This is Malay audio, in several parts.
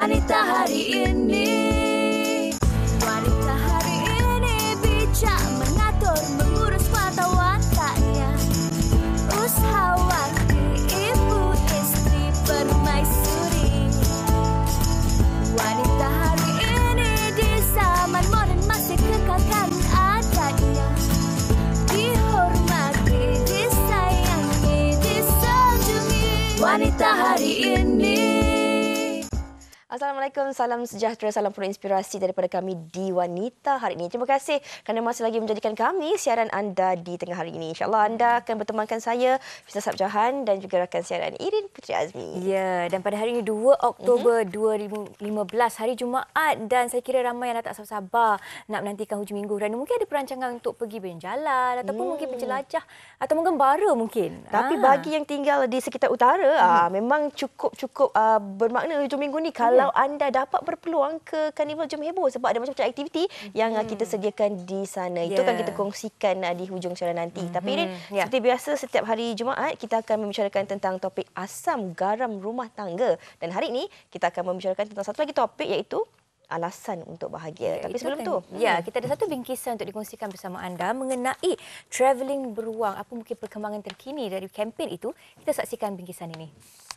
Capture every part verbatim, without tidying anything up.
Wanita hari ini, wanita hari ini bijak mengatur, mengurus mata wataknya, usahawati, ibu istri, permaisuri. Wanita hari ini di zaman modern masih kekalkan adatnya, dihormati, disayangi, disanjungi. Wanita hari ini. Assalamualaikum, salam sejahtera, salam penuh inspirasi daripada kami di Wanita hari ini. Terima kasih kerana masih lagi menjadikan kami siaran anda di tengah hari ini. InsyaAllah anda akan bertemankan saya, Fiza Sabjahan dan juga rakan siaran Irin Putri Azmi. Ya, dan pada hari ini dua Oktober mm-hmm. dua ribu lima belas, hari Jumaat, dan saya kira ramai yang dah tak sabar nak menantikan hujung minggu kerana mungkin ada perancangan untuk pergi berjalan ataupun mm. mungkin berjelajah atau menggembara mungkin. Tapi ah. bagi yang tinggal di sekitar utara, mm. ah, memang cukup-cukup ah, bermakna hujung minggu ni kalau kalau anda dapat berpeluang ke Karnival Jom Heboh sebab ada macam-macam aktiviti hmm. yang kita sediakan di sana. Yeah. Itu akan kita kongsikan di hujung siaran nanti. Hmm. Tapi Irin, yeah. seperti biasa setiap hari Jumaat kita akan membicarakan tentang topik asam garam rumah tangga. Dan hari ini kita akan membicarakan tentang satu lagi topik iaitu alasan untuk bahagia. Ya, tapi sebelum kan, tu, ya, kita ada satu bingkisan untuk dikongsikan bersama anda mengenai travelling beruang. Apa mungkin perkembangan terkini dari kempen itu? Kita saksikan bingkisan ini.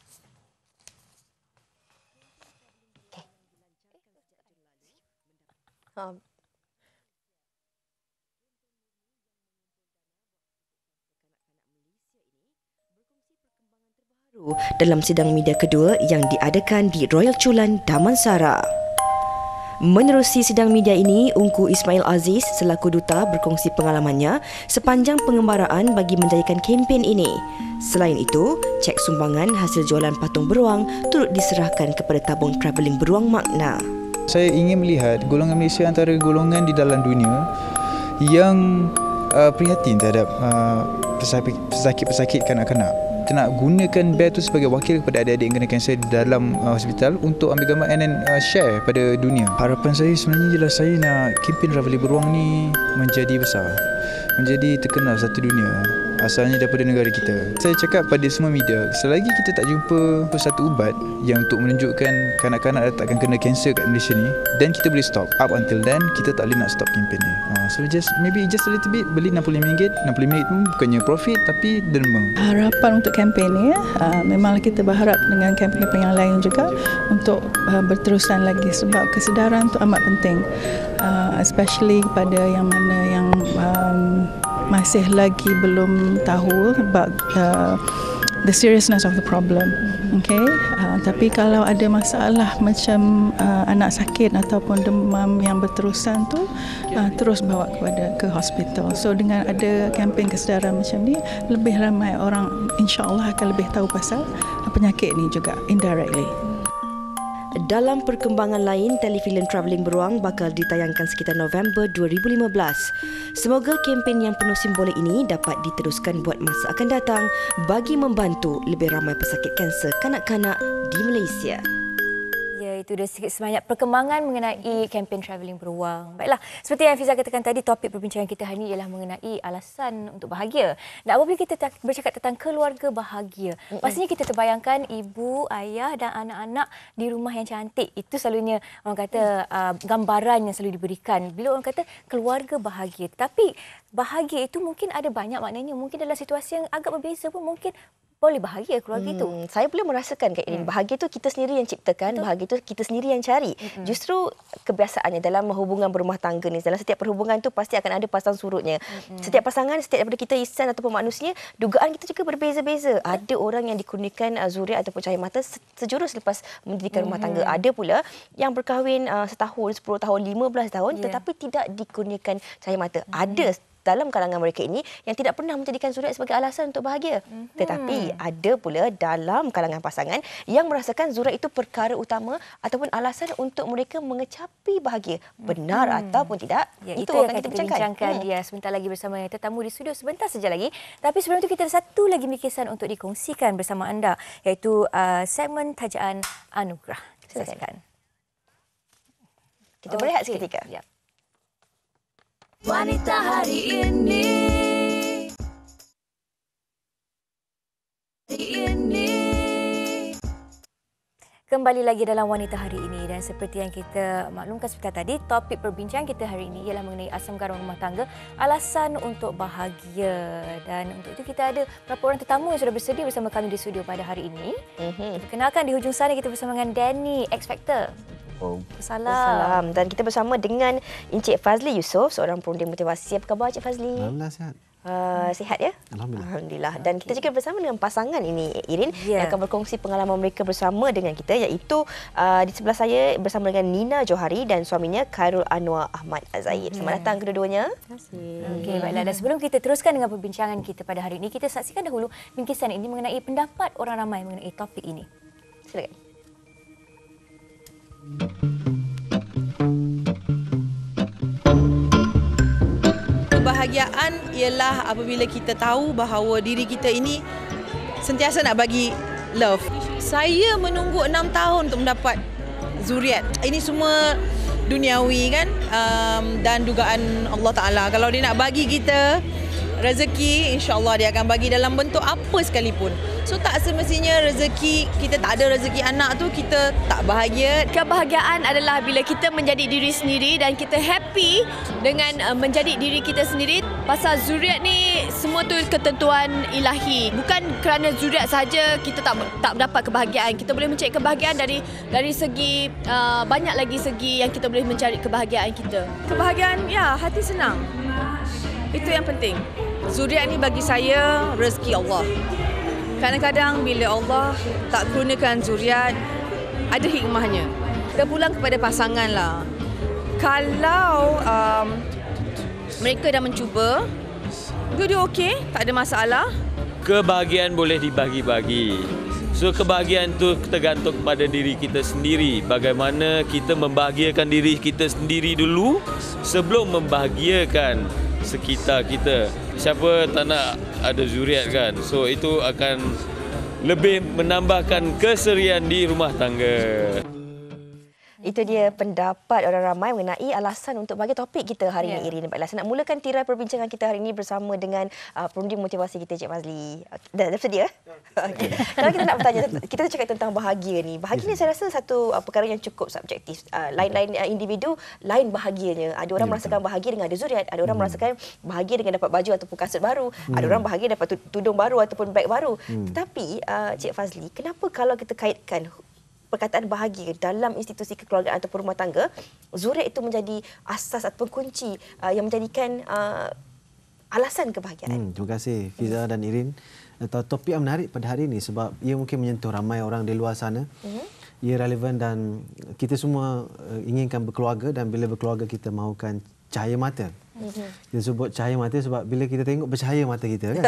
Um. Dalam sidang media kedua yang diadakan di Royal Chulan, Damansara. Menerusi sidang media ini, Ungku Ismail Aziz selaku duta berkongsi pengalamannya sepanjang pengembaraan bagi menjayakan kempen ini. Selain itu, cek sumbangan hasil jualan patung beruang turut diserahkan kepada tabung travelling beruang makna. Saya ingin melihat golongan Malaysia antara golongan di dalam dunia yang uh, prihatin terhadap uh, pesakit-pesakit kanak-kanak. Kita nak gunakan B E R itu sebagai wakil kepada adik-adik yang kena kanser di dalam uh, hospital untuk ambil gambar and then uh, share pada dunia. Harapan saya sebenarnya jelas, saya nak kempen travelling beruang ni menjadi besar, menjadi terkenal satu dunia, asalnya daripada negara kita. Saya cakap pada semua media, selagi kita tak jumpa satu ubat yang untuk menunjukkan kanak-kanak takkan kena kanser kat Malaysia ni, dan kita boleh stop. Up until then, kita tak boleh nak stop kempen ni. Uh, so just maybe just a little bit, beli enam puluh lima ringgit. enam puluh lima ringgit pun bukannya profit tapi derma. Harapan untuk kempen ni, uh, memanglah kita berharap dengan kempen-kempen yang lain juga untuk uh, berterusan lagi sebab kesedaran itu amat penting. Uh, especially kepada yang mana yang um, masih lagi belum tahu about uh, the seriousness of the problem. Okay, uh, tapi kalau ada masalah macam uh, anak sakit ataupun demam yang berterusan tu, uh, terus bawa kepada ke hospital. So dengan ada kempen kesedaran macam ni, lebih ramai orang insya-Allah akan lebih tahu pasal penyakit ni juga indirectly. Dalam perkembangan lain, telefilm Travelling Beruang bakal ditayangkan sekitar November dua ribu lima belas. Semoga kempen yang penuh simbolik ini dapat diteruskan buat masa akan datang bagi membantu lebih ramai pesakit kanser kanak-kanak di Malaysia. Itu dah sikit sebanyak perkembangan mengenai kempen travelling beruang. Baiklah, seperti yang Fiza katakan tadi, topik perbincangan kita hari ini ialah mengenai alasan untuk bahagia. Dan apabila kita bercakap tentang keluarga bahagia, Mm-mm. pastinya kita terbayangkan ibu, ayah dan anak-anak di rumah yang cantik. Itu selalunya orang kata uh, gambaran yang selalu diberikan bila orang kata keluarga bahagia. Tapi bahagia itu mungkin ada banyak maknanya. Mungkin dalam situasi yang agak berbeza pun mungkin boleh bahagia keluarga hmm, itu. Saya boleh merasakan Kak Irin, hmm. bahagia itu kita sendiri yang ciptakan, Betul. bahagia itu kita sendiri yang cari. Hmm. Justru kebiasaannya dalam hubungan berumah tangga ni, dalam setiap perhubungan tu pasti akan ada pasang surutnya. Hmm. Setiap pasangan, setiap daripada kita insan ataupun manusia, dugaan kita juga berbeza-beza. Hmm. Ada orang yang dikurniakan uh, zuriat ataupun cahaya mata sejurus lepas mendirikan hmm. rumah tangga. Ada pula yang berkahwin uh, setahun, sepuluh tahun, lima belas tahun yeah. tetapi tidak dikurniakan cahaya mata. Hmm. Ada dalam kalangan mereka ini yang tidak pernah menjadikan zuriat sebagai alasan untuk bahagia. Mm-hmm. Tetapi ada pula dalam kalangan pasangan yang merasakan zuriat itu perkara utama ataupun alasan untuk mereka mengecapi bahagia. Benar mm-hmm. ataupun tidak, ya, itu, itu akan yang kita bincangkan. Hmm. Ya, sebentar lagi bersama tetamu di studio sebentar saja lagi. Tapi sebelum itu kita ada satu lagi bingkisan untuk dikongsikan bersama anda, iaitu uh, segmen Tajaan Anugerah. Silakan. Kita berehat seketika. Ya. Wanita hari ini, hari ini. Kembali lagi dalam Wanita Hari ini dan seperti yang kita maklumkan seperti tadi, topik perbincangan kita hari ini ialah mengenai asam garam rumah tangga, alasan untuk bahagia. Dan untuk itu kita ada beberapa orang tetamu yang sudah bersedia bersama kami di studio pada hari ini. Mm-hmm. Perkenalkan di hujung sana kita bersama dengan Danny, X Factor. Oh. Salam. Salam. Dan kita bersama dengan Encik Fazli Yusof, seorang perunding motivasi. Apa khabar Encik Fazli? Alhamdulillah sihat. Uh, sihat ya? Alhamdulillah. Alhamdulillah. Dan kita juga bersama dengan pasangan ini, Irin, yeah. yang akan berkongsi pengalaman mereka bersama dengan kita, iaitu uh, di sebelah saya bersama dengan Nina Johari dan suaminya Khairul Anwar Ahmad Azaid. Selamat datang kedua-duanya. Terima kasih. Okey, baiklah. Dan sebelum kita teruskan dengan perbincangan kita pada hari ini, kita saksikan dahulu bingkisan ini mengenai pendapat orang ramai mengenai topik ini. Silakan. Kebahagiaan ialah apabila kita tahu bahawa diri kita ini sentiasa nak bagi love. Saya menunggu enam tahun untuk mendapat zuriat. Ini semua duniawi kan, um, dan dugaan Allah Ta'ala. Kalau dia nak bagi kita rezeki, insya-Allah dia akan bagi dalam bentuk apa sekalipun. So tak semestinya rezeki, kita tak ada rezeki anak tu kita tak bahagia. Kebahagiaan adalah bila kita menjadi diri sendiri dan kita happy dengan uh, menjadi diri kita sendiri. Pasal zuriat ni semua tu ketentuan ilahi. Bukan kerana zuriat saja kita tak tak dapat kebahagiaan. Kita boleh mencari kebahagiaan dari dari segi uh, banyak lagi segi yang kita boleh mencari kebahagiaan kita. Kebahagiaan, ya, hati senang. Itu yang penting. Zuriat ni bagi saya rezeki Allah. Kadang-kadang bila Allah tak kurniakan zuriat, ada hikmahnya. Kita pulang kepada pasangan lah. Kalau um, mereka dah mencuba, dia okey, tak ada masalah. Kebahagiaan boleh dibagi-bagi. So kebahagiaan tu tergantung kepada diri kita sendiri. Bagaimana kita membahagiakan diri kita sendiri dulu sebelum membahagiakan sekitar kita. Siapa tak nak ada zuriat kan? So itu akan lebih menambahkan keserian di rumah tangga. Itu dia pendapat orang ramai mengenai alasan untuk bagi topik kita hari yeah. ini, Irin. Baiklah, saya nak mulakan tirai perbincangan kita hari ini bersama dengan uh, perunding motivasi kita, Cik Fazli. Dah, dah bersedia? Okay. Kalau kita nak bertanya, kita cakap tentang bahagia ni. Bahagia ni saya rasa satu uh, perkara yang cukup subjektif. Uh, lain-lain uh, individu, lain bahagianya. Ada orang yeah, merasakan betul. bahagia dengan ada zuriat. Ada orang hmm. merasakan bahagia dengan dapat baju ataupun kasut baru. Hmm. Ada orang bahagia dapat tudung baru ataupun beg baru. Hmm. Tetapi, uh, Cik Fazli, kenapa kalau kita kaitkan perkataan bahagia dalam institusi kekeluargaan ataupun rumah tangga, zuriat itu menjadi asas ataupun kunci uh, yang menjadikan uh, alasan kebahagiaan? Hmm, terima kasih Fiza dan Irin. Topik yang menarik pada hari ini sebab ia mungkin menyentuh ramai orang di luar sana. Uh-huh. Ia relevan dan kita semua uh, inginkan berkeluarga, dan bila berkeluarga kita mahukan cahaya mata. Uh-huh. Kita sebut cahaya mata sebab bila kita tengok bercahaya mata kita kan.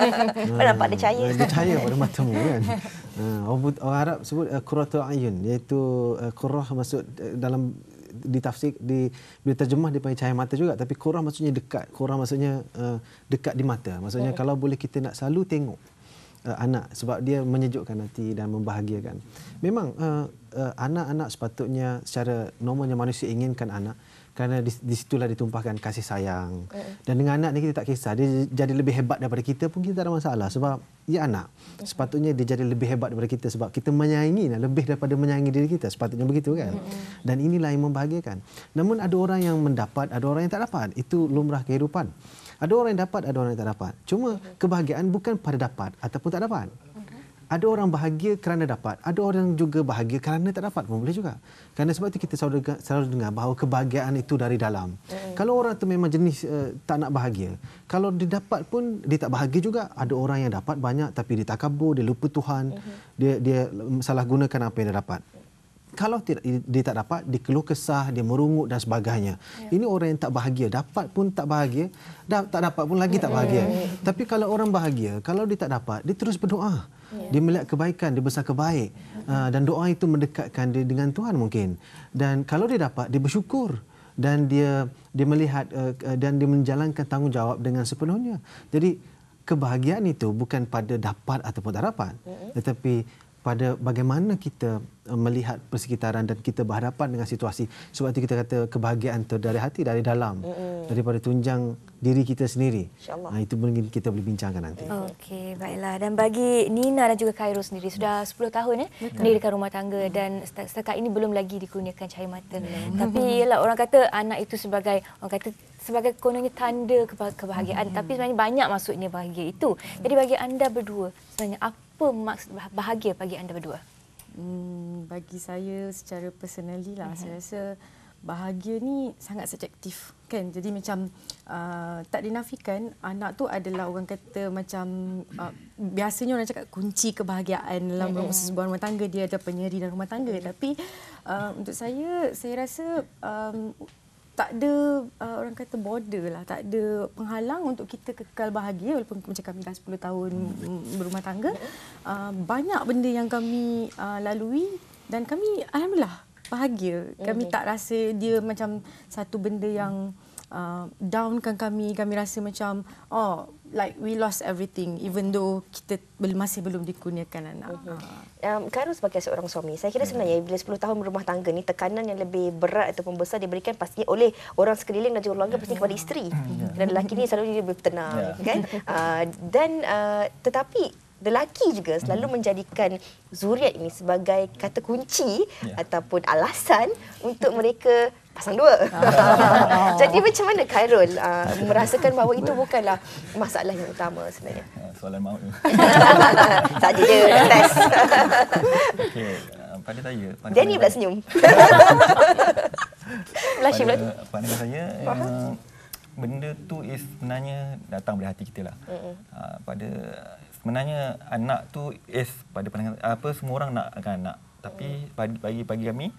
uh, nampak ada cahaya. Ada cahaya pada matamu kan. Uh, orang, orang Arab sebut uh, qurratul ayun, iaitu uh, qurrah maksud uh, dalam ditafsir di bila terjemah dia panggil cahaya mata juga, tapi qurrah maksudnya dekat. Qurrah maksudnya uh, dekat di mata. Maksudnya uh-huh. kalau boleh kita nak selalu tengok uh, anak sebab dia menyejukkan hati dan membahagiakan. Memang uh, uh, anak-anak sepatutnya secara normalnya manusia inginkan anak, kerana di, di situlah ditumpahkan kasih sayang. Uh. Dan dengan anak ni kita tak kisah, dia jadi lebih hebat daripada kita pun kita tak ada masalah. Sebab dia anak. Sepatutnya dia jadi lebih hebat daripada kita sebab kita menyayangi, lebih daripada menyayangi diri kita. Sepatutnya begitu kan. Uh. Dan inilah yang membahagiakan. Namun ada orang yang mendapat, ada orang yang tak dapat. Itu lumrah kehidupan. Ada orang yang dapat, ada orang yang tak dapat. Cuma kebahagiaan bukan pada dapat ataupun tak dapat. Ada orang bahagia kerana dapat, ada orang juga bahagia kerana tak dapat pun boleh juga. Kerana sebab itu kita selalu dengar, selalu dengar bahawa kebahagiaan itu dari dalam. Mm. Kalau orang itu memang jenis uh, tak nak bahagia, kalau dia dapat pun dia tak bahagia juga. Ada orang yang dapat banyak tapi dia takabur, dia lupa Tuhan, mm-hmm. dia dia salah gunakan apa yang dia dapat. Kalau tidak, dia tak dapat, dia keluh kesah, dia merungut dan sebagainya. Ya. Ini orang yang tak bahagia. Dapat pun tak bahagia, tak dapat pun lagi tak bahagia. Mm. Tapi kalau orang bahagia, kalau dia tak dapat, dia terus berdoa. Ya. Dia melihat kebaikan, dia bersangka baik. Uh, dan doa itu mendekatkan dia dengan Tuhan mungkin. Dan kalau dia dapat, dia bersyukur. Dan dia dia melihat uh, dan dia menjalankan tanggungjawab dengan sepenuhnya. Jadi kebahagiaan itu bukan pada dapat ataupun tak dapat. Mm. Tetapi kepada bagaimana kita uh, melihat persekitaran dan kita berhadapan dengan situasi. Sebab itu kita kata kebahagiaan itu dari hati, dari dalam, mm-hmm. daripada tunjang diri kita sendiri. InsyaAllah. Uh, itu mungkin kita boleh bincangkan nanti. Okey, baiklah. Dan bagi Nina dan juga Khairul sendiri, sudah sepuluh tahun eh, mendirikan rumah tangga dan setakat ini belum lagi dikurniakan cahaya mata. Mm. Tapi ialah orang kata anak itu sebagai, orang kata sebagai kononnya tanda kebahagiaan. Mm. Tapi sebenarnya banyak maksudnya bahagia itu. Jadi bagi anda berdua, sebenarnya apa maksud bahagia bagi anda berdua? Hmm, bagi saya secara personally lah, mm-hmm. saya rasa bahagia ni sangat subjektif kan. Jadi macam uh, tak dinafikan anak tu adalah orang kata macam uh, biasanya orang cakap kunci kebahagiaan dalam mm-hmm. sebuah rumah tangga, dia ada penyeri dalam rumah tangga. Mm-hmm. Tapi uh, untuk saya, saya rasa um, tak ada uh, orang kata border lah, tak ada penghalang untuk kita kekal bahagia walaupun macam kami dah sepuluh tahun berumah tangga. Uh, banyak benda yang kami uh, lalui dan kami alhamdulillah bahagia. Kami tak rasa dia macam satu benda yang uh, downkan kami. Kami rasa macam oh like we lost everything even though kita masih belum dikurniakan anak. Uh-huh. Um, Khairul sebagai seorang suami, saya kira sebenarnya bila sepuluh tahun berumah tangga ni tekanan yang lebih berat ataupun besar diberikan pastinya oleh orang sekeliling dan juga keluarga, pastinya kepada isteri. Dan lelaki ni selalu dia lebih tenang, kan? Uh, dan uh, tetapi lelaki juga selalu menjadikan zuriat ini sebagai kata kunci yeah. ataupun alasan untuk mereka pasang dua. Jadi macam mana Khairul uh, merasakan bahawa itu bukanlah masalah yang utama sebenarnya? Soalan maut tu. Saja je, test. Okey, pada saya... Danny pula senyum. Blushing pula. Pandangan saya, uh, benda tu is sebenarnya datang dari hati kita lah. Uh-uh. Uh, pada sebenarnya anak tu is pada pandangan apa semua orang nak akan anak. Tapi bagi bagi, bagi kami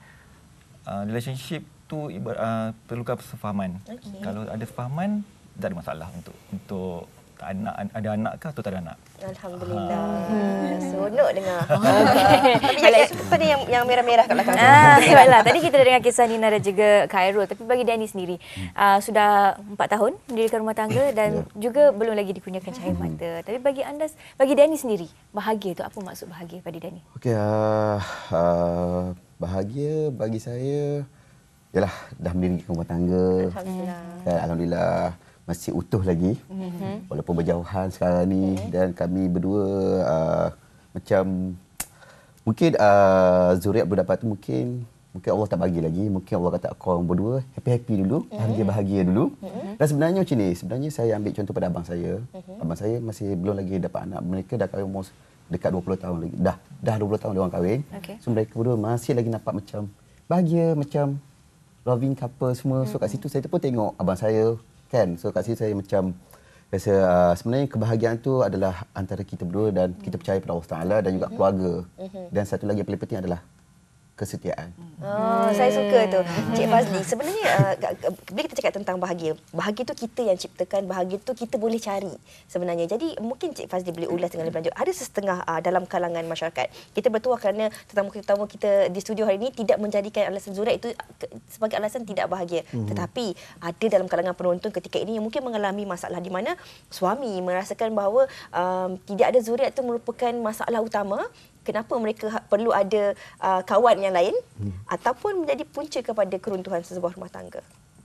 uh, relationship tu uh, perlukan kesefahaman. Okay. Kalau ada kesefahaman, tak ada masalah untuk untuk anak ada anak ke atau tak ada anak. Alhamdulillah. Hmm. Seronok dengar. Okay. Tapi tadi yang yang merah-merah kat belakang. Ah, baiklah. Tadi kita dah dengar kisah Nina dan juga Khairul. Tapi bagi Danny sendiri, uh, sudah empat tahun mendirikan rumah tangga dan yeah. juga belum lagi dikurniakan cahaya mata. Tapi bagi anda, bagi Danny sendiri, bahagia tu apa maksud bahagia pada Danny? Okey, uh, uh, bahagia bagi saya ialah dah mendirikan rumah tangga. Alhamdulillah. Dan alhamdulillah masih utuh lagi, mm-hmm. walaupun berjauhan sekarang ni. Mm-hmm. Dan kami berdua uh, macam mungkin uh, zuriat berdapat tu mungkin mungkin Allah tak bagi lagi, mungkin Allah kata korang berdua happy-happy dulu, bahagia-bahagia dulu. Mm-hmm. Dan sebenarnya macam ni, sebenarnya saya ambil contoh pada abang saya. Mm-hmm. Abang saya masih belum lagi dapat anak, mereka dah kahwin umur dekat dua puluh tahun lagi. Dah dah dua puluh tahun dia orang kahwin. Okay. So mereka berdua masih lagi nampak macam bahagia, macam loving couple semua. So kat situ saya pun tengok abang saya kan. So kat situ saya macam rasa uh, sebenarnya kebahagiaan tu adalah antara kita berdua dan kita percaya pada Allah Taala dan juga keluarga. Dan satu lagi yang paling penting adalah kesetiaan. Oh, saya suka tu. Cik Fazli, sebenarnya uh, bila kita cakap tentang bahagia, bahagia tu kita yang ciptakan, bahagia tu kita boleh cari sebenarnya. Jadi mungkin Cik Fazli boleh ulas dengan lebih lanjut. Ada setengah uh, dalam kalangan masyarakat, kita bertuah kerana tetamu-tetamu kita di studio hari ini tidak menjadikan alasan zuriat itu sebagai alasan tidak bahagia. Hmm. Tetapi ada dalam kalangan penonton ketika ini yang mungkin mengalami masalah di mana suami merasakan bahawa um, tidak ada zuriat itu merupakan masalah utama. Kenapa mereka perlu ada uh, kawan yang lain hmm. ataupun menjadi punca kepada keruntuhan sebuah rumah tangga?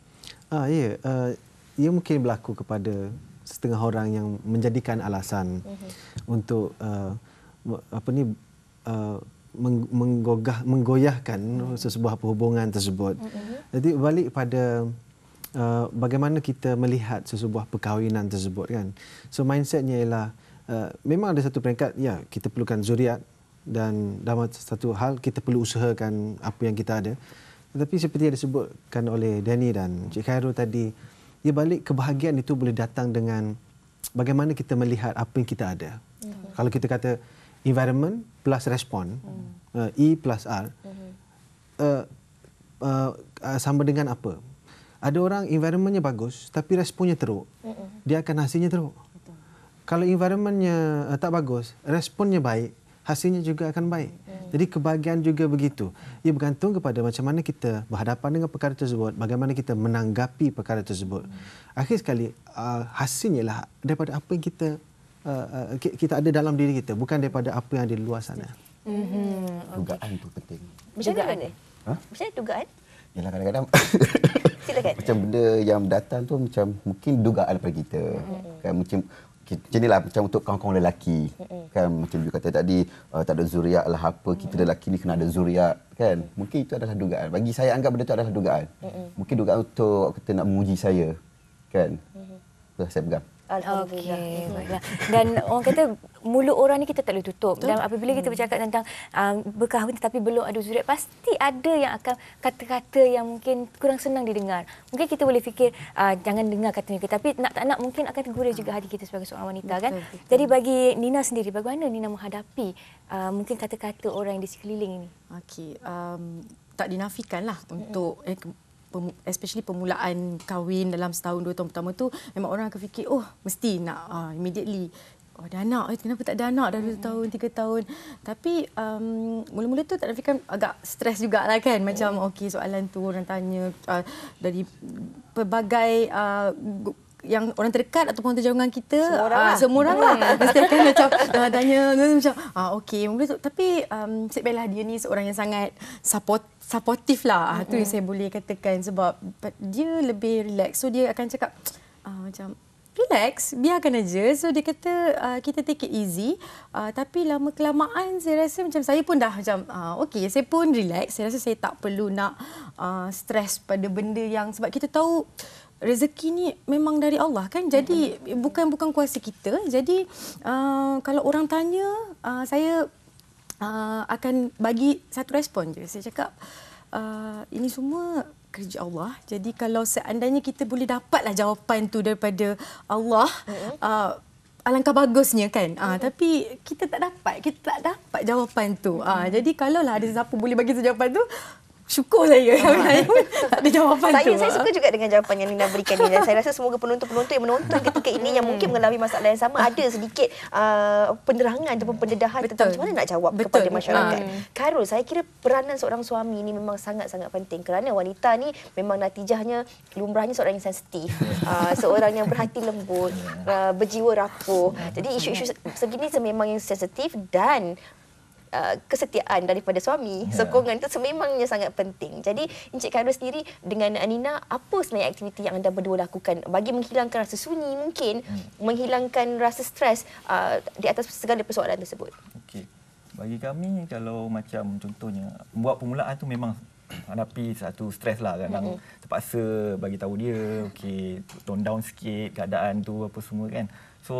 Ah, ya, uh, ia mungkin berlaku kepada setengah orang yang menjadikan alasan hmm. untuk uh, apa ni uh, menggogah, menggoyahkan hmm. sebuah hubungan tersebut. Hmm. Jadi balik pada uh, bagaimana kita melihat sebuah perkahwinan tersebut kan. So mindsetnya ialah uh, memang ada satu peringkat ya kita perlukan zuriat. Dan dalam satu hal kita perlu usahakan apa yang kita ada. Tetapi seperti yang disebutkan oleh Danny dan Cik Khairul tadi, ia balik kebahagiaan itu boleh datang dengan bagaimana kita melihat apa yang kita ada. Mm-hmm. Kalau kita kata environment plus respon, mm. uh, E plus R, mm-hmm. uh, uh, uh, sama dengan apa? Ada orang environmentnya bagus tapi responnya teruk, mm-hmm. dia akan hasilnya teruk. Betul. Kalau environmentnya uh, tak bagus, responnya baik, hasilnya juga akan baik. Hmm. Jadi kebahagiaan juga begitu. Ia bergantung kepada macam mana kita berhadapan dengan perkara tersebut, bagaimana kita menanggapi perkara tersebut. Hmm. Akhir sekali uh, hasilnya lah daripada apa yang kita uh, uh, kita ada dalam diri kita, bukan daripada apa yang ada di luar sana. Mm-hmm. Dugaan tu penting. Macam mana? Ha? Macam mana dugaan? Yalah kadang-kadang Silakan. macam benda yang datang tu macam mungkin dugaan daripada kita. Mm-hmm. Kan macam macam inilah macam untuk kawan-kawan lelaki. Mm-hmm. Kan macam you kata tadi uh, tak ada zuriat lah apa, kita lelaki ni kena ada zuriat kan. Mungkin itu adalah dugaan. Bagi saya anggap benda itu adalah dugaan. Mm-hmm. Mungkin dugaan untuk kita nak menguji saya kan. Mm-hmm. Itu saya pegang. Alhamdulillah. Okey, baiklah. Dan orang kata mulut orang ni kita tak boleh tutup. Dan apabila kita bercakap tentang um, berkahwin tetapi belum ada zuriat, pasti ada yang akan kata-kata yang mungkin kurang senang didengar. Mungkin kita boleh fikir uh, jangan dengar kata mereka, tapi nak tak nak mungkin akan tergores juga hati kita sebagai seorang wanita, kan? Betul, betul. Jadi bagi Nina sendiri, bagaimana Nina menghadapi uh, mungkin kata-kata orang yang di sekeliling ini? Okey, um, tak dinafikanlah untuk eh, especially permulaan kahwin dalam setahun dua tahun pertama tu memang orang akan fikir oh mesti nak uh, immediately oh ada anak, eh, kenapa tak ada anak dah dua tahun tiga tahun, tapi um, mula-mula tu tak nafikan agak stres jugalah kan, macam okey soalan tu orang tanya uh, dari pelbagai uh, yang orang terdekat ataupun terjauhan kita, semua orang lah, semua orang lah. Mesti akan macam uh, tanya macam ah okey mula tu, tapi um, sebaiklah dia ni seorang yang sangat support supportive lah. Mm-hmm. Tu yang saya boleh katakan sebab dia lebih relax. So dia akan cakap uh, macam relax, biarkan aja. So dia kata uh, kita take it easy. Uh, tapi lama kelamaan saya rasa macam saya pun dah macam uh, okey, saya pun relax. Saya rasa saya tak perlu nak uh, stres pada benda yang, sebab kita tahu rezeki ni memang dari Allah kan. Jadi mm-hmm. bukan bukan kuasa kita. Jadi uh, kalau orang tanya uh, saya Uh, akan bagi satu respon je. Saya cakap uh, ini semua kerja Allah. Jadi kalau seandainya kita boleh dapatlah jawapan tu daripada Allah, uh, alangkah bagusnya kan. Uh, tapi kita tak dapat, kita tak dapat jawapan tu. Uh, jadi kalaulah ada siapa boleh bagi jawapan tu, syukur saya. Saya pun tak ada jawapan saya, tu. Saya suka juga dengan jawapan yang Nina berikan ni. Dan saya rasa semoga penonton-penonton yang menonton ketika ini yang mungkin mengalami masalah yang sama ada sedikit uh, penerangan ataupun pendedahan Betul. tentang macam mana nak jawab Betul. kepada masyarakat. Hmm. Karul, saya kira peranan seorang suami ini memang sangat-sangat penting kerana wanita ni memang natijahnya lumrahnya seorang yang sensitif, uh, seorang yang berhati lembut, uh, berjiwa rapuh. Jadi isu-isu segini memang yang sensitif dan Uh, kesetiaan daripada suami, yeah. sokongan itu sememangnya sangat penting. Jadi Encik Karul sendiri dengan Nina, apa sebenarnya aktiviti yang anda berdua lakukan bagi menghilangkan rasa sunyi mungkin, hmm. menghilangkan rasa stres uh, di atas segala persoalan tersebut? Okey. Bagi kami kalau macam contohnya buat permulaan tu memang hadapi satu stres lah, kadang mm-hmm. terpaksa bagi tahu dia okey tone down sikit keadaan tu apa semua kan. So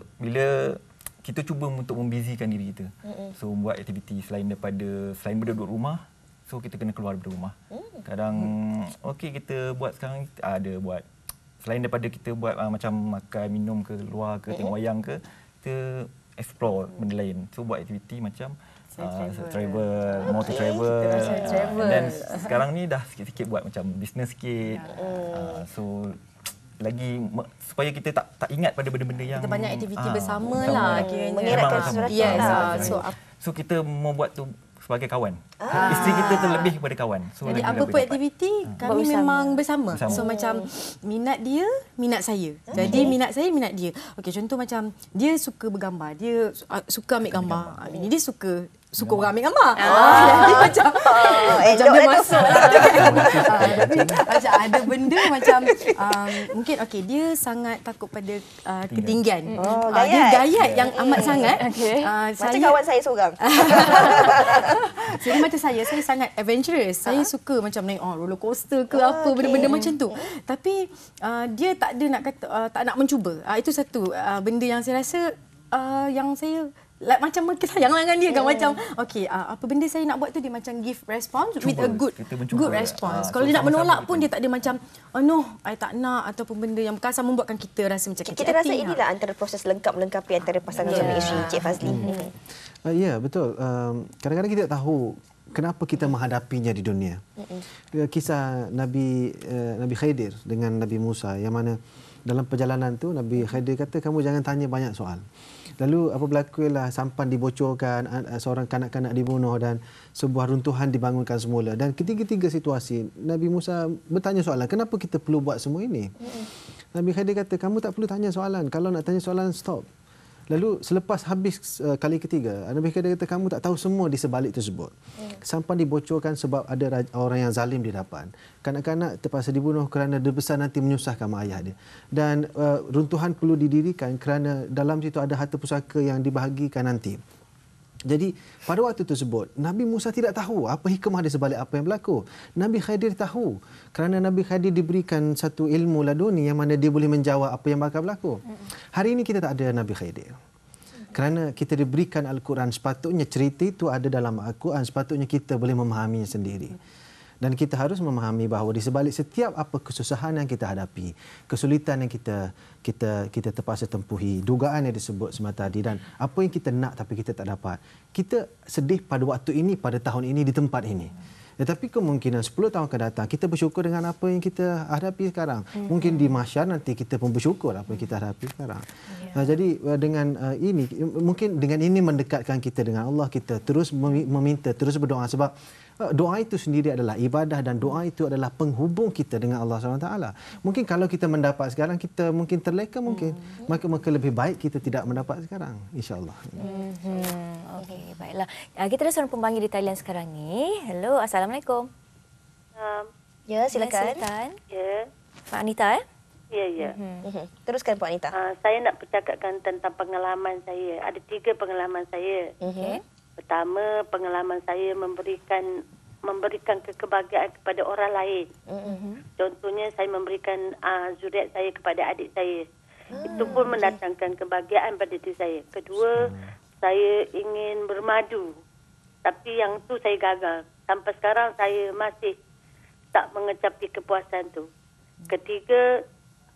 bila kita cuba untuk membusykan diri kita. Mm-hmm. So buat aktiviti selain daripada selain berduduk rumah, so kita kena keluar daripada rumah. Mm. Kadang okey kita buat sekarang ada buat selain daripada kita buat uh, macam makan minum ke luar ke mm-hmm. tengok wayang ke, kita explore mm. benda lain. So buat aktiviti macam Uh, travel, travel more to travel. Uh, dan sekarang ni dah sikit-sikit buat macam business sikit. Uh, so lagi supaya kita tak tak ingat pada benda-benda yang kita banyak aktiviti uh, bersama lah kiranya. Mengeratkan sesuatu. Yes. Lah. So, so kita mau buat tu sebagai kawan. Ah. Isteri kita terlebih kepada kawan. So jadi apa pun aktiviti kami bersama. memang bersama. bersama. So macam minat dia, minat saya. Okay. Jadi minat saya, minat dia. Okey, contoh macam dia suka bergambar, dia suka ambil gambar. gambar. Ini dia suka suka orang ambil gambar. Ah. Jadi macam oh, macam dia masuk lah. Tapi macam ada benda macam um, mungkin okey dia sangat takut pada uh, ketinggian. Oh, uh, dia gayat yang amat sangat. Okay. Uh, macam saya, kawan saya seorang. Jadi macam saya, saya sangat adventurous. Saya ha? suka macam naik oh, roller coaster ke oh, apa, benda-benda okay. macam tu. Tapi uh, dia tak ada nak kata, uh, tak nak mencuba. Uh, itu satu uh, benda yang saya rasa uh, yang saya like, macam sayang dengan dia kan. Hmm. Macam okay, uh, apa benda saya nak buat tu dia macam give response cuba. with a good good response. Ha, Kalau so dia nak menolak pun dia tak ada macam oh no, I tak nak ataupun benda yang kasar membuatkan kita rasa macam kita rasa inilah antara proses lengkap melengkapi antara pasangan yeah. suami isteri, Cik Fazli. Hmm. Hmm. Uh, ya, betul. Um, kadang-kadang kita tak tahu kenapa kita menghadapinya di dunia. Mm-mm. Kisah Nabi uh, Nabi Khidir dengan Nabi Musa yang mana dalam perjalanan tu Nabi Khidir kata kamu jangan tanya banyak soal. Lalu apa berlakulah sampan dibocorkan, seorang kanak-kanak dibunuh dan sebuah runtuhan dibangunkan semula. Dan ketiga-tiga situasi Nabi Musa bertanya soalan, kenapa kita perlu buat semua ini? Mm-mm. Nabi Khidir kata kamu tak perlu tanya soalan. Kalau nak tanya soalan stop. Lalu selepas habis uh, kali ketiga, Nabi Khidir kata kamu tak tahu semua di sebalik tersebut. Hmm. Sampai dibocorkan sebab ada orang yang zalim di depan. Kanak-kanak terpaksa dibunuh kerana dia besar nanti menyusahkan mak ayah dia. Dan uh, runtuhan perlu didirikan kerana dalam situ ada harta pusaka yang dibahagikan nanti. Jadi pada waktu tersebut Nabi Musa tidak tahu apa hikmah di sebalik apa yang berlaku. Nabi Khidir tahu kerana Nabi Khidir diberikan satu ilmu laduni yang mana dia boleh menjawab apa yang bakal berlaku. Hari ini kita tak ada Nabi Khidir. Kerana kita diberikan Al-Quran, sepatutnya cerita itu ada dalam Al-Quran, sepatutnya kita boleh memahaminya sendiri. Dan kita harus memahami bahawa di sebalik setiap apa kesusahan yang kita hadapi, kesulitan yang kita kita kita terpaksa tempuhi, dugaan yang disebut semata tadi dan apa yang kita nak tapi kita tak dapat. Kita sedih pada waktu ini, pada tahun ini, di tempat ini. Tetapi kemungkinan sepuluh tahun akan datang kita bersyukur dengan apa yang kita hadapi sekarang. Hmm. Mungkin di mahsyar nanti kita pun bersyukur apa yang kita hadapi sekarang. Ya. Uh, jadi uh, dengan uh, ini mungkin dengan ini mendekatkan kita dengan Allah, kita terus meminta, terus berdoa sebab doa itu sendiri adalah ibadah dan doa itu adalah penghubung kita dengan Allah subhanahu wa taala. Mungkin kalau kita mendapat sekarang kita mungkin terleka mungkin hmm. maka maka lebih baik kita tidak mendapat sekarang insya-Allah. Hmm. Okey, baiklah. Kita ada seorang pemanggil di talian sekarang ni. Hello, assalamualaikum. Um, ya, silakan. Ya, silakan. Ya. Pak Anita eh? Ya, ya. Mm-hmm. Teruskan Pak Anita. Uh, saya nak bercakapkan tentang pengalaman saya. Ada tiga pengalaman saya. Mm-hmm. Pertama, pengalaman saya memberikan memberikan kebahagiaan kepada orang lain. Mm-hmm. Contohnya, saya memberikan uh, zuriat saya kepada adik saya. Ah, itu pun okay. mendatangkan kebahagiaan pada diri saya. Kedua, hmm. saya ingin bermadu. Tapi yang tu saya gagal. Sampai sekarang saya masih tak mengecapi kepuasan tu. Ketiga,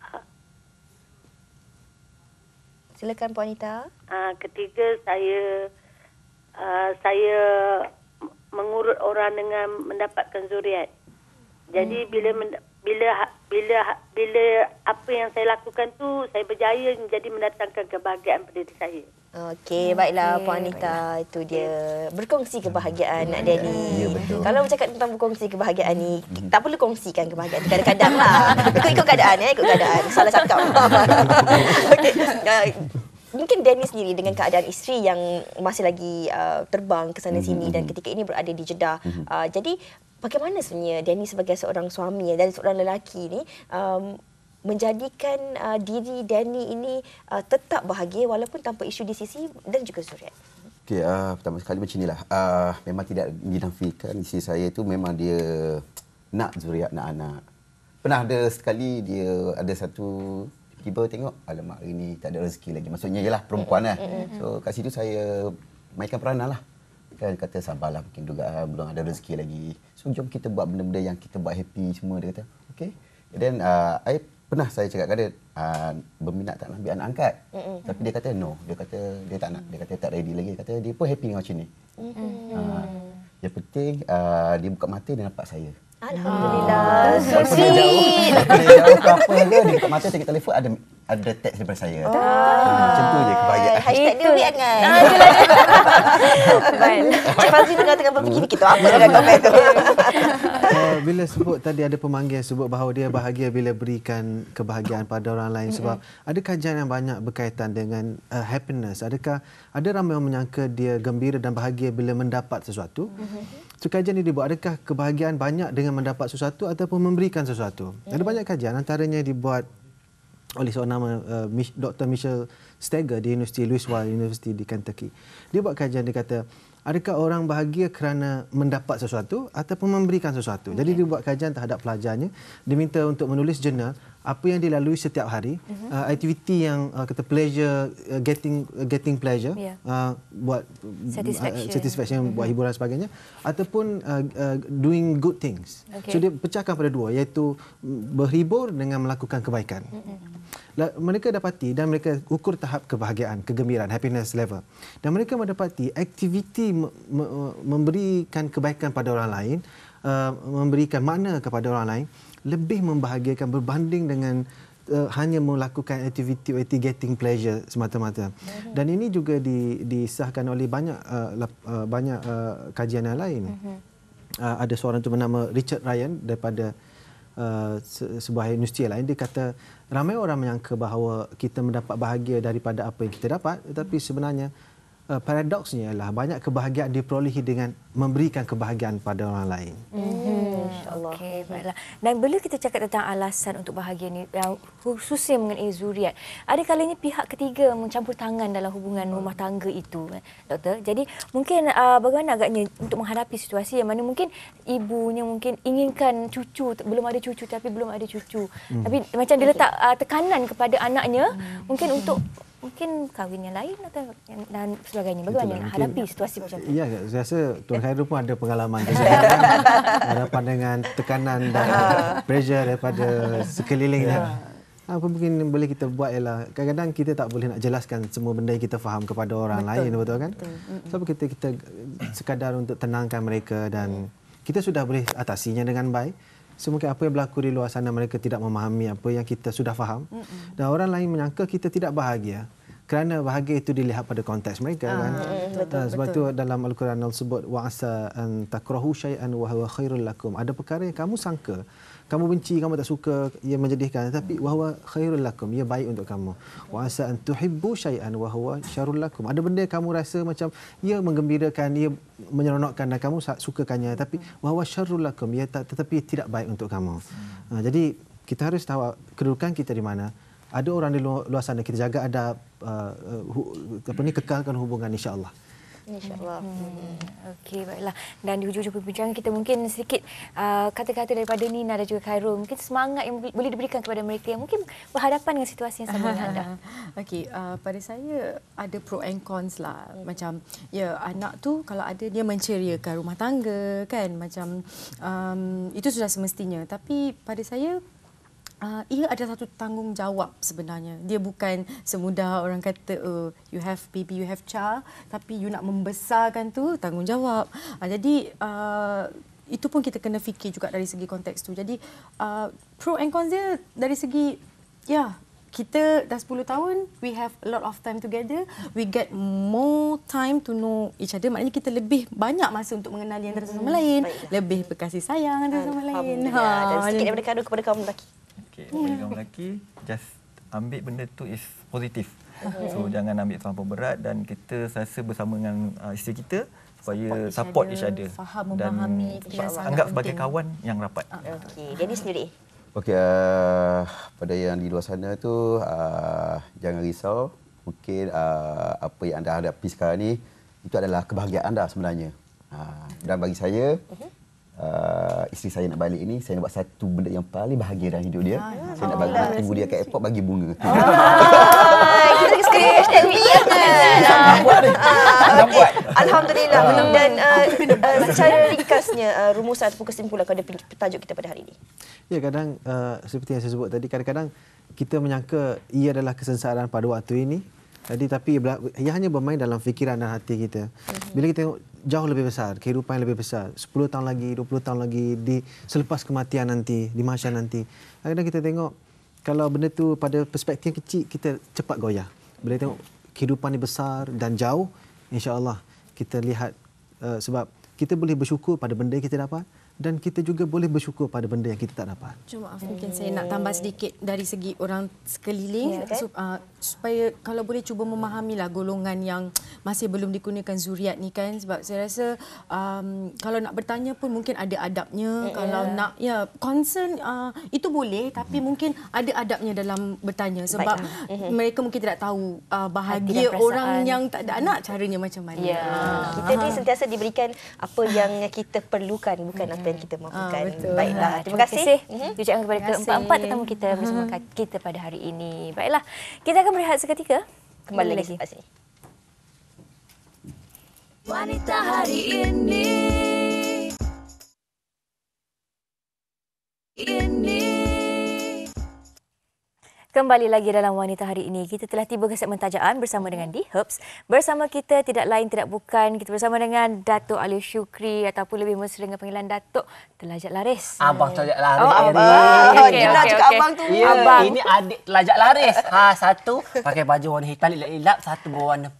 silakan Puan Anita. Uh, ketiga, saya Uh, saya mengurut orang dengan mendapatkan zuriat. Jadi hmm. bila bila bila bila apa yang saya lakukan tu saya berjaya menjadi mendatangkan kebahagiaan pada diri saya. Okey, baiklah Puan Anita, itu dia berkongsi kebahagiaan Nak Danny. Ya, betul. Kalau bercakap tentang berkongsi kebahagiaan ni, tak perlu kongsikan kebahagiaan kadang-kadang lah. Ikut-ikut keadaan ya, ikut keadaan. Salah cakap. Okey. Mungkin Danny sendiri dengan keadaan isteri yang masih lagi uh, terbang ke sana sini mm-hmm. dan ketika ini berada di Jeddah. Mm-hmm. Uh, jadi bagaimana sebenarnya Danny sebagai seorang suami dan seorang lelaki ni um, menjadikan uh, diri Danny ini uh, tetap bahagia walaupun tanpa isu di sisi dan juga zuriat? Okey, uh, pertama sekali macam inilah. Uh, memang tidak dinafikan isteri saya itu memang dia nak zuriat, nak anak. Pernah ada sekali dia ada satu tiba tengok, alamak hari ni tak ada rezeki lagi. Maksudnya ialah perempuan lah. So kat situ saya mainkan peranan lah. Kan kata sabarlah, mungkin juga belum ada rezeki lagi. So jom kita buat benda-benda yang kita buat happy semua. Dia kata, okay. Dan uh, I pernah saya cakap kat dia, uh, berminat tak nak ambil anak angkat. Tapi dia kata no. Dia kata dia tak nak. Dia kata tak ready lagi. Dia kata dia pun happy dengan macam ni. Uh, yang penting uh, dia buka mata dia nampak saya. Alhamdulillah. So sweet. Jauh, dia jauh ke apa ke, dia buka mata tengok telefon ada ada teks daripada saya. Oh. Ha, macam tu je kebahagiaan. Hashtag dia weird kan? Baik. Cik Fazli tengah-tengah berfikir kita apa dengan komen tu. Uh, bila sebut tadi ada pemanggil sebut bahawa dia bahagia bila berikan kebahagiaan pada orang lain sebab mm-hmm. ada kajian yang banyak berkaitan dengan uh, happiness. Adakah ada ramai yang menyangka dia gembira dan bahagia bila mendapat sesuatu? Mm-hmm. So, kajian ini dibuat, adakah kebahagiaan banyak dengan mendapat sesuatu ataupun memberikan sesuatu? Mm-hmm. Ada banyak kajian, antaranya dibuat oleh seorang nama uh, Doktor Michelle Steger di Universiti Louis Wall University di Kentucky. Dia buat kajian, dia kata, adakah orang bahagia kerana mendapat sesuatu ataupun memberikan sesuatu? Okay. Jadi dia buat kajian terhadap pelajarnya. Dia minta untuk menulis jurnal apa yang dilalui setiap hari, uh-huh. uh, aktiviti yang uh, kata pleasure, uh, getting uh, getting pleasure, yeah. uh, buat satisfaction, uh, satisfaction uh-huh. buat hiburan sebagainya, ataupun uh, uh, doing good things. Okay. So dia pecahkan pada dua, iaitu berhibur dengan melakukan kebaikan. Uh-huh. Mereka dapati dan mereka ukur tahap kebahagiaan, kegembiraan, happiness level. Dan mereka mendapati aktiviti memberikan kebaikan pada orang lain, uh, memberikan makna kepada orang lain, lebih membahagiakan berbanding dengan uh, hanya melakukan aktiviti-aktiviti getting pleasure semata-mata. Uh-huh. Dan ini juga di, disahkan oleh banyak uh, uh, banyak uh, kajian yang lain. Uh-huh. Uh, ada seorang tu bernama Richard Ryan daripada uh, se- sebuah industri lain, dia kata ramai orang menyangka bahawa kita mendapat bahagia daripada apa yang kita dapat, tetapi sebenarnya uh, paradoksnya ialah banyak kebahagiaan diperolehi dengan memberikan kebahagiaan pada orang lain. Hmm, InsyaAllah. Okey, baiklah. Dan bila kita cakap tentang alasan untuk bahagia ni, yang khususnya mengenai zuriat, ada kalanya pihak ketiga mencampur tangan dalam hubungan rumah tangga itu, doktor. Jadi mungkin uh, bagaimana agaknya untuk menghadapi situasi yang mana mungkin ibunya mungkin inginkan cucu, belum ada cucu tapi belum ada cucu. Hmm. Tapi macam dia letak uh, tekanan kepada anaknya hmm. mungkin untuk mungkin kahwin yang lain atau yang, dan sebagainya. Bagaimana nak hadapi situasi macam tu? Ya, saya rasa Tuan Khairul pun ada pengalaman juga. Hadapan dengan tekanan dan pressure daripada sekelilingnya. Apa mungkin boleh kita buat ialah kadang-kadang kita tak boleh nak jelaskan semua benda yang kita faham kepada orang betul. lain, betul kan? Betul. Sebab kita kita sekadar untuk tenangkan mereka dan kita sudah boleh atasinya dengan baik. So, mungkin apa yang berlaku di luar sana mereka tidak memahami apa yang kita sudah faham. Mm-mm. Dan orang lain menyangka kita tidak bahagia kerana bahagia itu dilihat pada konteks mereka. Ah, kan? Betul, sebab betul. itu dalam Al-Quran Allah sebut wa asa an takrahu syai'an wa huwa khairul lakum. Ada perkara yang kamu sangka, kamu benci, kamu tak suka, ia menjadikan, tapi wa huwa khairul lakum, ia baik untuk kamu. Wa asa an tuhibbu syai'an wa huwa syarrul lakum. Ada benda yang kamu rasa macam ia menggembirakan, ia menyeronokkan dan kamu sukakannya, tapi wa huwa syarrul lakum, ia tak, tetapi tidak baik untuk kamu. Ha, jadi kita harus tahu kedudukan kita di mana. Ada orang di luar, luar sana, kita jaga adab, uh, uh, apa ni, kekalkan hubungan insya-Allah. InsyaAllah. Hmm. Okey, baiklah. Dan di hujung-hujung perbincangan kita mungkin sedikit uh, kata-kata daripada Nina dan juga Khairul. Mungkin semangat yang boleh diberikan kepada mereka yang mungkin berhadapan dengan situasi yang sama dengan anda. Okey, uh, pada saya ada pro and cons lah. Macam, ya, anak tu kalau ada dia menceriakan rumah tangga, kan? Macam, um, itu sudah semestinya. Tapi pada saya, Uh, ia ada satu tanggungjawab sebenarnya. Dia bukan semudah orang kata uh, you have baby, you have child, tapi you nak membesarkan tu tanggungjawab. Uh, jadi uh, itu pun kita kena fikir juga dari segi konteks tu. Jadi uh, pro and cons dia dari segi, ya, kita dah sepuluh tahun, we have a lot of time together, we get more time to know each other. Maknanya kita lebih banyak masa untuk mengenali antara sama lain, Baiklah. lebih berkasih sayang antara sama lain. Ha, dan sikit daripada Khairul kepada kaum lelaki. Okay, bagi kaum lelaki, just ambil benda tu is positif. So jangan ambil terlampau berat dan kita rasa bersama dengan uh, isteri kita supaya support, support each other, faham, dan anggap sebagai kawan yang rapat. Okey, jadi sendiri. Okey, uh, pada yang di luar sana tu uh, jangan risau. Mungkin uh, apa yang anda hadapi sekarang ni itu adalah kebahagiaan anda sebenarnya. Uh, dan bagi saya, uh-huh. Uh, isteri saya nak balik ini, saya nak buat satu benda yang paling bahagia dalam hidup dia. Ah, saya nak bagi nak tunggu dia kat airport bagi bunga. Ah, kita lagi sekali hashtag weekend kan. Buat. Alhamdulillah. Dan uh, uh, secara ringkasnya uh, rumusan ataupun kesimpulan kepada tajuk kita pada hari ini. Ya, kadang uh, seperti yang saya sebut tadi, kadang-kadang kita menyangka ia adalah kesengsaraan pada waktu ini. Jadi tapi ia hanya bermain dalam fikiran dan hati kita. Bila kita tengok jauh lebih besar, kehidupan yang lebih besar, sepuluh tahun lagi, dua puluh tahun lagi, di selepas kematian nanti, di mahsyar nanti. Kadang-kadang kita tengok kalau benda tu pada perspektif kecil, kita cepat goyah. Bila tengok kehidupan yang besar dan jauh, insya-Allah kita lihat uh, sebab kita boleh bersyukur pada benda yang kita dapat dan kita juga boleh bersyukur pada benda yang kita tak dapat. Cuma maaf, mungkin saya nak tambah sedikit dari segi orang sekeliling, ya, okay. uh, supaya kalau boleh cuba memahamilah golongan yang masih belum dikurniakan zuriat ni kan, sebab saya rasa um, kalau nak bertanya pun mungkin ada adabnya, yeah. kalau nak ya concern uh, itu boleh, tapi mm. mungkin ada adabnya dalam bertanya sebab mm-hmm. mereka mungkin tidak tahu uh, bahagia orang yang tak ada anak caranya macam mana. Yeah. Uh, kita ni sentiasa diberikan apa yang kita perlukan, bukan mm-hmm. apa yang kita mahukan. Ah, Baiklah, terima kasih. Mm-hmm. Ucapkan kepada keempat-empat tetamu kita bersama mm-hmm. kita pada hari ini. Baiklah, kita akan berehat seketika. Kembali lagi selepas ini. Wanita hari ini. Ini. Kembali lagi dalam Wanita Hari Ini. Kita telah tiba ke segmen tajaan bersama dengan The Herbs. Bersama kita tidak lain tidak bukan, kita bersama dengan Datuk Ali Syukri ataupun lebih mesra dengan panggilan Datuk Telajak Laris. Abang Telajak Laris. Oh, abang. Okay, okay, Dia nak cakap okay. abang tu. Ya, abang. Ini adik Telajak Laris. Ha, satu pakai baju warna hitam ilap-ilap, satu berwarna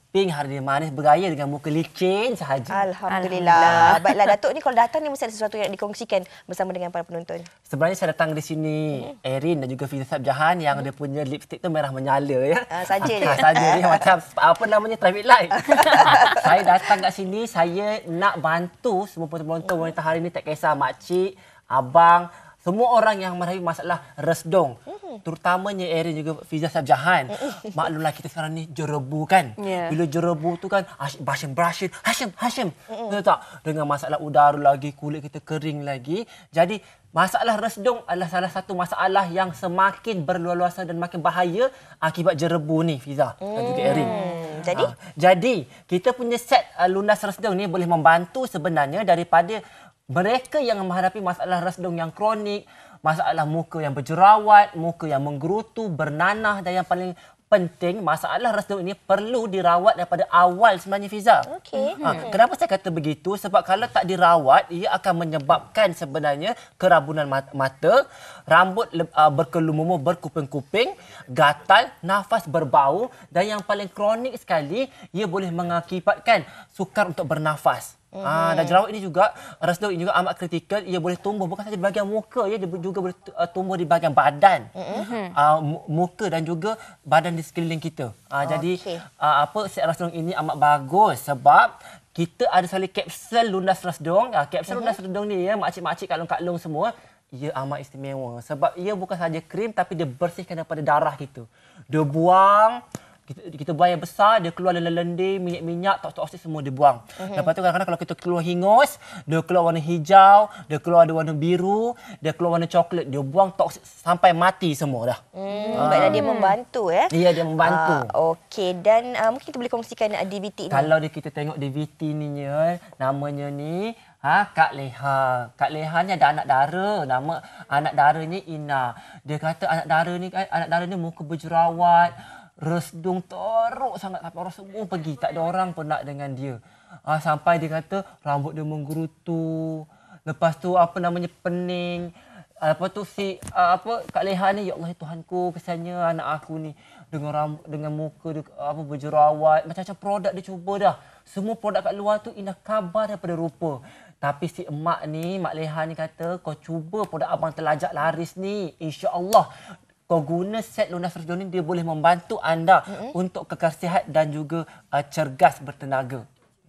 pink, hari dia manis bergaya dengan muka licin sahaja. Alhamdulillah. Baiklah Datuk ni kalau datang ni mesti ada sesuatu yang nak dikongsikan bersama dengan para penonton. Sebenarnya saya datang di sini Erin dan juga Fiza Sabjahan yang dia punya lipstick tu merah menyala ya. Uh, saja je. Saja ni macam apa namanya traffic light. Saya datang kat sini saya nak bantu semua penonton wanita hari ni, tak kisah makcik, abang, semua orang yang menghadapi masalah resdung. Mm-hmm. Terutamanya Erin juga Fiza Sabjahan. Mm-hmm. Maklumlah kita sekarang ni jerebu kan. Yeah. Bila jerebu tu kan Hashim Brashid, Hashim, Hashim. Mm-hmm. Betul tak? Dengan masalah udara lagi, kulit kita kering lagi. Jadi masalah resdung adalah salah satu masalah yang semakin berluas-luasan dan makin bahaya akibat jerebu ni Fiza mm. dan juga Erin. Jadi? Ha, jadi kita punya set uh, lunas resdung ni boleh membantu sebenarnya daripada mereka yang menghadapi masalah resdung yang kronik, masalah muka yang berjerawat, muka yang menggerutu, bernanah dan yang paling penting masalah resdung ini perlu dirawat daripada awal sebenarnya Fiza. Okey. Ha, kenapa saya kata begitu? Sebab kalau tak dirawat ia akan menyebabkan sebenarnya kerabunan mata, rambut uh, berkelumur, berkuping-kuping, gatal, nafas berbau dan yang paling kronik sekali ia boleh mengakibatkan sukar untuk bernafas. Mm-hmm. Ah, dan jerawat ini juga, resdung ini juga amat kritikal. Ia boleh tumbuh bukan saja di bahagian muka, ya, dia juga boleh uh, tumbuh di bahagian badan, mm-hmm. uh, muka dan juga badan di sekeliling kita. Uh, okay. Jadi uh, apa set resdung ini amat bagus sebab kita ada sekali kapsul lunas resdung. Uh, kapsul mm-hmm. lunas resdung ni ya, makcik-makcik kalung-kalung semua, ia amat istimewa sebab ia bukan saja krim tapi dia bersihkan daripada darah kita. Dia buang Kita, kita buang yang besar, dia keluar lendir-lendir, minyak-minyak, toksik-toksik semua dia buang. Uh-huh. Lepas tu kadang-kadang kalau kita keluar hingus, dia keluar warna hijau, dia keluar ada warna biru, dia keluar warna coklat, dia buang toksik sampai mati semua dah. Hmm, uh. Baiklah dia membantu ya. Ya, dia membantu. Uh, Okey, dan uh, mungkin kita boleh kongsikan uh, D V T ni. Kalau dia kita tengok D V T ni ya, namanya ni Ha, Kak Leha. Kak Leha ni ada anak dara. Nama anak dara ni Ina. Dia kata anak dara ni anak dara ni muka berjerawat, resdung teruk sangat sampai orang semua pergi, tak ada orang pun nak dengan dia. Ha, sampai dia kata rambut dia menggerutu. Lepas tu apa namanya pening. Apa tu si apa Kak Leha ni, ya Allah Tuhanku, kesiannya anak aku ni dengan rambut, dengan muka dia apa berjerawat, macam-macam produk dia cuba dah. Semua produk kat luar tu indah kabar daripada rupa. Tapi si emak ni, Mak Leha ni kata, kau cuba produk abang terlajak laris ni, insya-Allah kau guna set lunas resdung ni, dia boleh membantu anda mm-hmm. untuk kekal sihat dan juga uh, cergas bertenaga.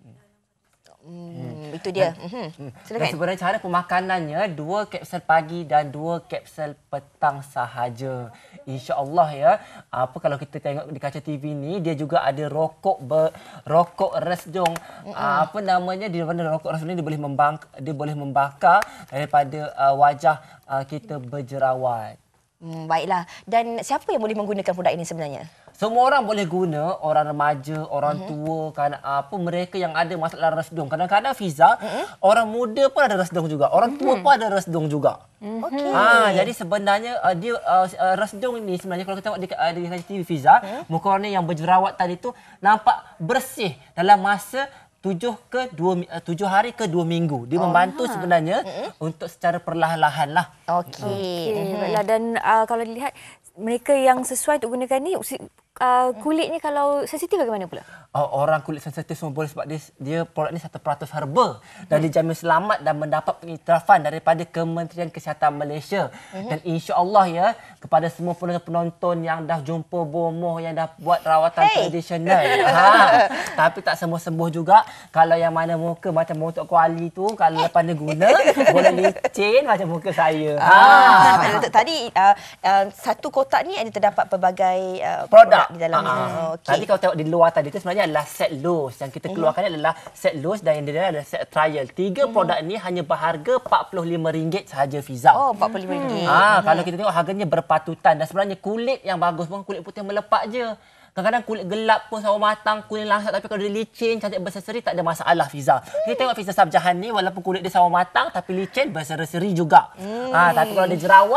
Hmm, hmm. Itu dia. Dan, hmm. dan sebenarnya cara pemakanannya dua kapsul pagi dan dua kapsul petang sahaja. Insya-Allah ya. Apa kalau kita tengok di kaca T V ni, dia juga ada rokok ber, rokok resdung. Mm-hmm. Apa namanya, di mana rokok resdung ni dia boleh membang, dia boleh membakar daripada uh, wajah uh, kita berjerawat. Hmm, baiklah. Dan siapa yang boleh menggunakan produk ini sebenarnya? Semua orang boleh guna, orang remaja, orang tua, kan apa mereka yang ada masalah resdung. Kadang-kadang Fiza, uh-huh. orang muda pun ada resdung juga, orang tua uh-huh. pun ada resdung juga. Okey. Ah, jadi sebenarnya uh, dia uh, resdung ini sebenarnya kalau kita tengok di, uh, di T V Fiza, uh-huh. muka orang yang berjerawat tadi tu nampak bersih dalam masa tujuh ke dua tujuh hari ke dua minggu. Dia oh, membantu ha. sebenarnya uh-huh. untuk secara perlahan-lahan lah. Okey. Okay. Uh-huh. Dan uh, kalau dilihat mereka yang sesuai untuk gunakan ni, uh, kulitnya kalau sensitif bagaimana pula? Oh, orang kulit sensitif semua boleh sebab dia, dia produk ni seratus peratus herba dan dijamin selamat dan mendapat pengiktirafan daripada Kementerian Kesihatan Malaysia. Uh-huh. Dan insya-Allah ya, kepada semua penonton yang dah jumpa bomoh, yang dah buat rawatan hey. tradisional. ha, tapi tak sembuh-sembuh juga. Kalau yang mana muka macam Motok Kuali tu, kalau lepas dia guna boleh licin macam muka saya. Ah, ha. Tadi uh, uh, satu kotak ni ada terdapat pelbagai uh, produk. produk di dalamnya. Ah. Oh, okay. Tadi kalau tengok di luar tadi tu sebenarnya adalah set loose. Yang kita keluarkan uh-huh. adalah set loose dan yang dia adalah set trial. Tiga uh-huh. produk ini hanya berharga empat puluh lima ringgit sahaja Fiza. Oh, empat puluh lima ringgit. Ah, uh-huh. Kalau kita tengok harganya berpatutan dan sebenarnya kulit yang bagus pun kulit putih melepak je. Kadang-kadang kulit gelap pun sawo matang, kulit langsat, tapi kalau dia licin, cantik berseri tak ada masalah Fiza. Kita tengok Fiza Sabjahan ni walaupun kulit dia sawo matang tapi licin berseri juga. Hmm. Ah, tapi kalau dia jerawat,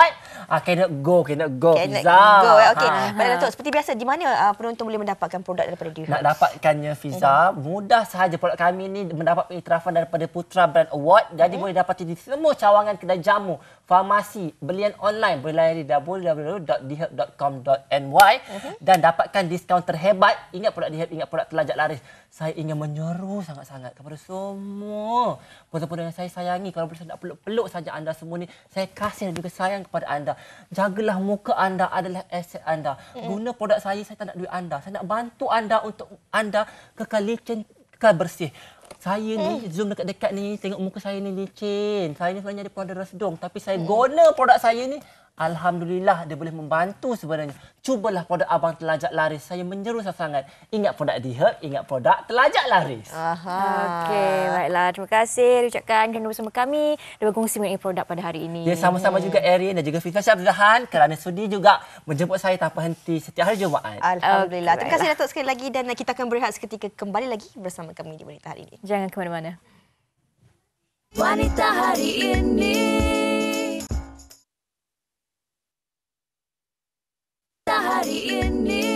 Ah, cannot go, cannot go. Cannot Fiza. go. Okey. Ha. Baik Datuk, seperti biasa di mana uh, penonton boleh mendapatkan produk daripada Dihut? Nak dapatkannya Fiza, mm-hmm. mudah sahaja. Produk kami ni mendapat pengiktirafan daripada Putra Brand Award. Jadi mm-hmm. boleh dapati di semua cawangan kedai jamu, farmasi, belian online. Boleh layari w w w dot dihut dot com dot n y mm-hmm. dan dapatkan diskaun terhebat. Ingat produk Dihut, ingat produk terlajak laris. Saya ingin menyeru sangat-sangat kepada semua penonton yang saya sayangi. Kalau boleh saya nak peluk-peluk saja anda semua ni. Saya kasih dan juga sayang kepada anda. Jagalah muka anda adalah aset anda. Guna produk saya, saya tak nak duit anda. Saya nak bantu anda untuk anda kekal licin, kekal bersih. Saya ni, zoom dekat-dekat ni, tengok muka saya ni licin. Saya ni sebenarnya ada pondera sedung. Tapi saya guna produk saya ni, alhamdulillah dia boleh membantu sebenarnya. Cubalah produk abang terlajak laris. Saya menyeru sangat. Ingat produk Dihut, ingat produk terlajak laris. Aha. Okey, baiklah. Terima kasih diucapkan kerana bersama kami dan berkongsi mengenai produk pada hari ini. Ya, sama-sama juga Erin dan juga Fiza Syabzahan kerana sudi juga menjemput saya tanpa henti setiap hari Jumaat. Alhamdulillah. Terima kasih Datuk sekali lagi dan kita akan berehat seketika kembali lagi bersama kami di Wanita Hari ini. Jangan ke mana-mana. Wanita Hari Ini. Hari ini.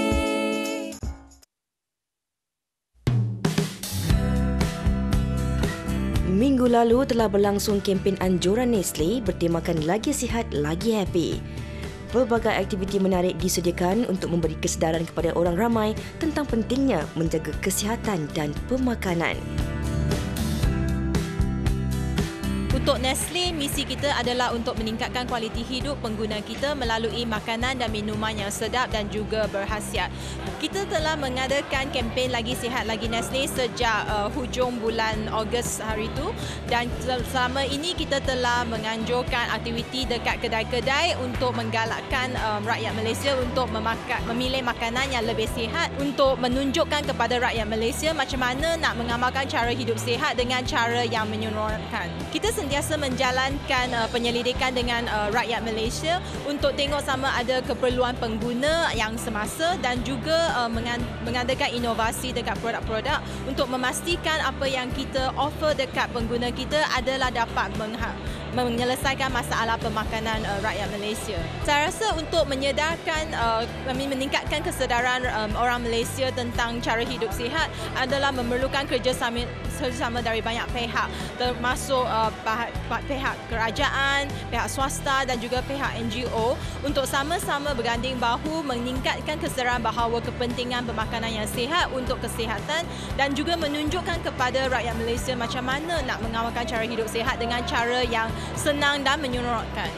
Minggu lalu telah berlangsung kempen anjuran Nestle bertemakan Lagi Sihat, Lagi Happy. Pelbagai aktiviti menarik disediakan untuk memberi kesedaran kepada orang ramai tentang pentingnya menjaga kesihatan dan pemakanan. Untuk Nestle, misi kita adalah untuk meningkatkan kualiti hidup pengguna kita melalui makanan dan minuman yang sedap dan juga berkhasiat. Kita telah mengadakan kempen Lagi Sihat Lagi Nestle sejak uh, hujung bulan Ogos hari itu dan selama ini kita telah menganjurkan aktiviti dekat kedai-kedai untuk menggalakkan um, rakyat Malaysia untuk memakan, memilih makanan yang lebih sihat, untuk menunjukkan kepada rakyat Malaysia macam mana nak mengamalkan cara hidup sihat dengan cara yang menyeronokkan. Kita sentiasa menjalankan uh, penyelidikan dengan uh, rakyat Malaysia untuk tengok sama ada keperluan pengguna yang semasa dan juga uh, mengadakan inovasi dekat produk-produk untuk memastikan apa yang kita offer dekat pengguna kita adalah dapat mengha- menyelesaikan masalah pemakanan uh, rakyat Malaysia. Saya rasa untuk menyedarkan, uh, meningkatkan kesedaran um, orang Malaysia tentang cara hidup sihat adalah memerlukan kerjasama, kerjasama dari banyak pihak, termasuk uh, pihak kerajaan, pihak swasta dan juga pihak N G O untuk sama-sama berganding bahu meningkatkan kesedaran bahawa kepentingan pemakanan yang sihat untuk kesihatan dan juga menunjukkan kepada rakyat Malaysia macam mana nak mengamalkan cara hidup sihat dengan cara yang senang dan menyeronokkan.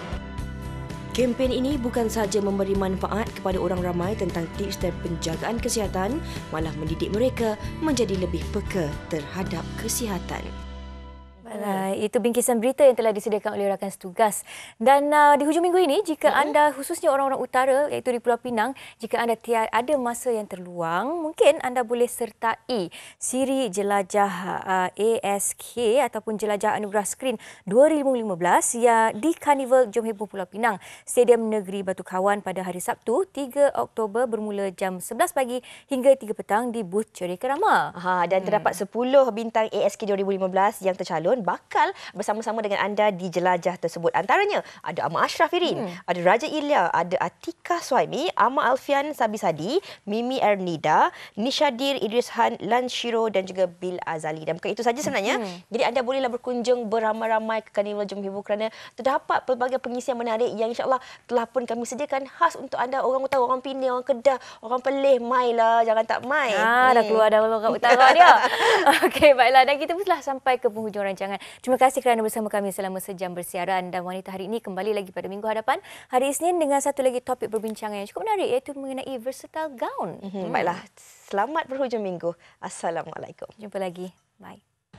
Kempen ini bukan sahaja memberi manfaat kepada orang ramai tentang tips dan penjagaan kesihatan, malah mendidik mereka menjadi lebih peka terhadap kesihatan. Baiklah, itu bingkisan berita yang telah disediakan oleh rakan setugas. Dan uh, di hujung minggu ini, jika mm-hmm. anda, khususnya orang-orang utara, iaitu di Pulau Pinang, jika anda ada masa yang terluang, mungkin anda boleh sertai siri jelajah uh, A S K ataupun jelajah Anugerah Skrin dua ribu lima belas ya, di Karnival Jom Heboh Pulau Pinang, Stadium Negeri Batu Kawan pada hari Sabtu, tiga Oktober bermula jam sebelas pagi hingga tiga petang di booth Ceria Kerama. Ha, dan terdapat hmm. sepuluh bintang A S K dua ribu lima belas yang tercalon bakal bersama-sama dengan anda di jelajah tersebut. Antaranya ada Ahmad Ashraf Irin, hmm. ada Raja Ilya, ada Atika Suhaimi, Ahmad Alfian Sabisadi, Mimi Ernida, Nishadir Idris Han Lanshiro dan juga Bil Azali. Dan bukan itu saja sebenarnya. Hmm. Jadi anda bolehlah berkunjung beramai-ramai ke Karnival Jom Heboh kerana terdapat pelbagai pengisian menarik yang insya-Allah telah pun kami sediakan khas untuk anda, orang utara, orang Penang, orang Kedah, orang Perlis. Mailah, jangan tak mai. Ha, dah keluar dah orang utara dia. Okey, baiklah, dan kita pun telah sampai ke penghujung rancangan. Terima kasih kerana bersama kami selama sejam bersiaran dan Wanita Hari ini kembali lagi pada minggu hadapan hari Isnin dengan satu lagi topik perbincangan yang cukup menarik iaitu mengenai versatile gown. Mm-hmm. Baiklah, selamat berhujung minggu. Assalamualaikum. Jumpa lagi. Bye.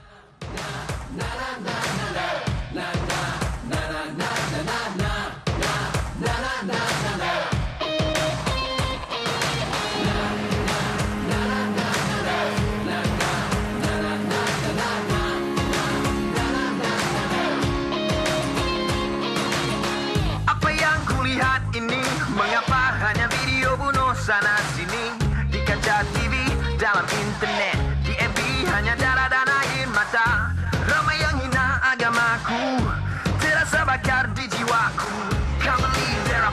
Ini mengapa hanya video bunuh sana sini di kaca T V, dalam internet, di M P hanya darah dan air mata. Ramai yang hina agamaku, terasa bakar di jiwaku. Can't believe there are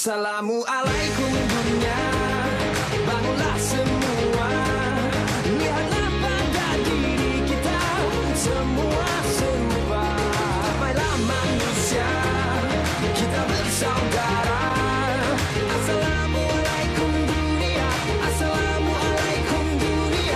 Assalamualaikum dunia, bangunlah semua. Lihatlah pada diri kita, semua serupa. Damailah manusia, kita bersaudara. Assalamualaikum dunia, Assalamualaikum dunia.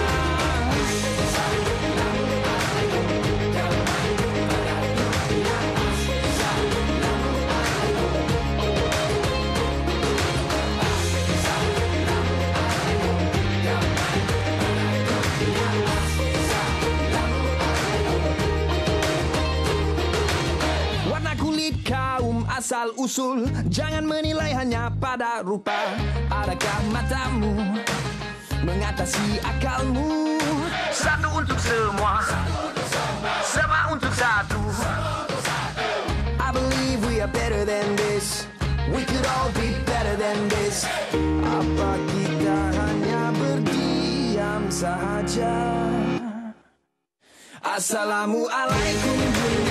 Warna kulit kaum asal usul, jangan menilai hanya pada rupa. Adakah matamu mengatasi akalmu? Satu untuk semua, semua untuk satu. I believe we are better than this. We could all be better than this. Apa kita hanya berdiam saja? Assalamualaikum dunia.